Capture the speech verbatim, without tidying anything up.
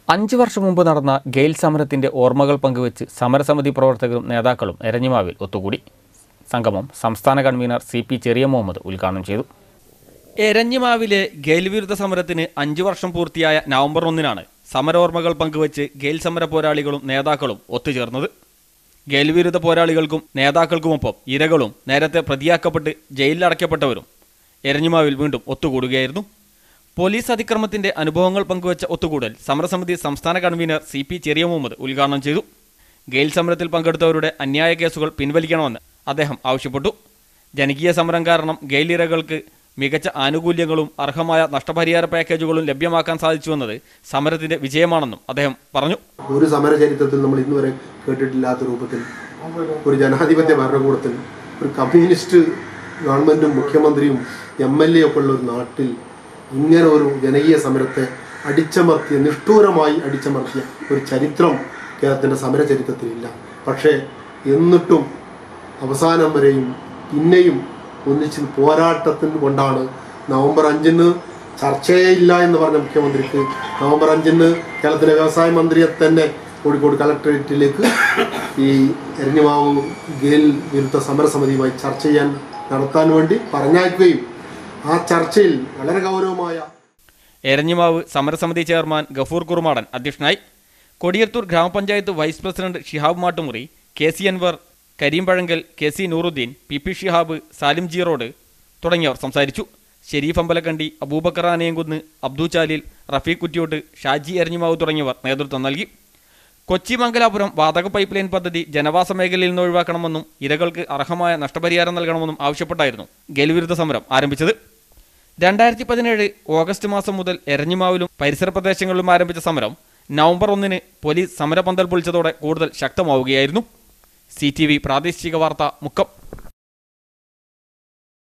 അഞ്ച് വർഷം മുമ്പ് നടന്ന ഗെയിൽ സമരത്തിന്റെ ഓർമകൾ പങ്കുവച്ച് സമരസമിതി പ്രവർത്തകരും നേതാക്കളും എരഞ്ഞിമാവിൽ ഒത്തുകൂടി. സംഗമം സംസ്ഥാന കൺവീനർ സി പി ചെറിയ മുഹമ്മദ് ഉദ്ഘാടനം ചെയ്തു. എരഞ്ഞിമാവിലെ ഗെയിൽ വിരുദ്ധ സമരത്തിന് അഞ്ചു വർഷം പൂർത്തിയായ നവംബർ ഒന്നിനാണ് സമരോർമകൾ പങ്കുവച്ച് ഗെയിൽ സമര പോരാളികളും നേതാക്കളും ഒത്തുചേർന്നത്. ഗെയിൽ വിരുദ്ധ പോരാളികൾക്കും നേതാക്കൾക്കുമൊപ്പം ഇരകളും നേരത്തെ പ്രതിയാക്കപ്പെട്ട് ജയിലിലടയ്ക്കപ്പെട്ടവരും എരഞ്ഞിമാവിൽ വീണ്ടും ഒത്തുകൂടുകയായിരുന്നു. പോലീസ് അതിക്രമത്തിന്റെ അനുഭവങ്ങൾ പങ്കുവച്ച ഒത്തുകൂടൽ സമരസമിതി സംസ്ഥാന കൺവീനർ സി പി ചെറിയ മുഹമ്മദ് ഉദ്ഘാടനം ചെയ്തു. ഗെയിൽ സമരത്തിൽ പങ്കെടുത്തവരുടെ അന്യായ കേസുകൾ പിൻവലിക്കണമെന്ന് അദ്ദേഹം ആവശ്യപ്പെട്ടു. ജനകീയ സമരം കാരണം ഗെയിൽ ഇരകൾക്ക് മികച്ച ആനുകൂല്യങ്ങളും അർഹമായ നഷ്ടപരിഹാര പാക്കേജുകളും ലഭ്യമാക്കാൻ സാധിച്ചുവെന്നത് സമരത്തിന്റെ വിജയമാണെന്നും അദ്ദേഹം പറഞ്ഞു. ഒരു സമര ചരിത്രത്തിൽ നമ്മൾ ഇന്നുവരെ കേട്ടിട്ടില്ലാത്ത രൂപത്തിൽ ഒരു ജനാധിപത്യ ഭരണകൂടത്തിൽ ഒരു കമ്മ്യൂണിസ്റ്റ് ഗവൺമെന്റും മുഖ്യമന്ത്രിയും എം എൽ എ ഒക്കെ ഉള്ള ഒരു നാട്ടിൽ ഇങ്ങനെ ഒരു ജനകീയ സമരത്തെ അടിച്ചമർത്തിയ നിഷ്ഠൂരമായി അടിച്ചമർത്തിയ ഒരു ചരിത്രം കേരളത്തിൻ്റെ സമര ചരിത്രത്തിലില്ല. പക്ഷേ എന്നിട്ടും അവസാനം വരെയും പിന്നെയും ഒന്നിച്ച് പോരാട്ടത്തിന് കൊണ്ടാണ് നവംബർ അഞ്ചിന് ചർച്ചയേ ഇല്ല എന്ന് പറഞ്ഞ മുഖ്യമന്ത്രിക്ക് നവംബർ അഞ്ചിന് കേരളത്തിലെ വ്യവസായ മന്ത്രിയെ തന്നെ കോഴിക്കോട് കളക്ടറേറ്റിലേക്ക് ഈ എരഞ്ഞിമാവ് ഗെയിൽ വിരുദ്ധ സമരസമിതിയുമായി ചർച്ച ചെയ്യാൻ നടത്താൻ വേണ്ടി പറഞ്ഞയക്കുകയും ആ ചർച്ചയിൽ വളരെ ഗൗരവമായ എരഞ്ഞിമാവ് സമരസമിതി ചെയർമാൻ ഗഫൂർ കുറുമാടൻ അധ്യക്ഷനായി. Kodiyathur grama panchayat vice president Shihab Mattumuri, K C Anvar, Kareem Pazhankal, K C Nooruddeen, P P Shihab, Salim G Road തുടങ്ങിയവർ സംസാരിച്ചു. ഷെരീഫ് അമ്പലക്കണ്ടി, അബൂബക്കർ ആനയംകുന്ന്, അബ്ദു ചാലിൽ, റഫീഖ് കുറ്റിയോട്ട്, ഷാജി എരഞ്ഞിമാവ് തുടങ്ങിയവർ നേതൃത്വം നൽകി. കൊച്ചി മംഗലാപുരം വാതക പൈപ്പ് ലൈൻ പദ്ധതി ജനവാസ മേഖലയിൽ നിന്ന് ഒഴിവാക്കണമെന്നും ഇരകൾക്ക് അർഹമായ നഷ്ടപരിഹാരം നൽകണമെന്നും ആവശ്യപ്പെട്ടായിരുന്നു ഗെയിൽ വിരുദ്ധ സമരം ആരംഭിച്ചത്. രണ്ടായിരത്തി പതിനേഴ് ഓഗസ്റ്റ് മാസം മുതൽ എരഞ്ഞിമാവിലും പരിസര പ്രദേശങ്ങളിലും ആരംഭിച്ച സമരം നവംബർ ഒന്നിന് പോലീസ് സമരപന്തൽ പൊളിച്ചതോടെ കൂടുതൽ ശക്തമാവുകയായിരുന്നു. സി ടി വി പ്രാദേശിക വാർത്ത മുക്കം.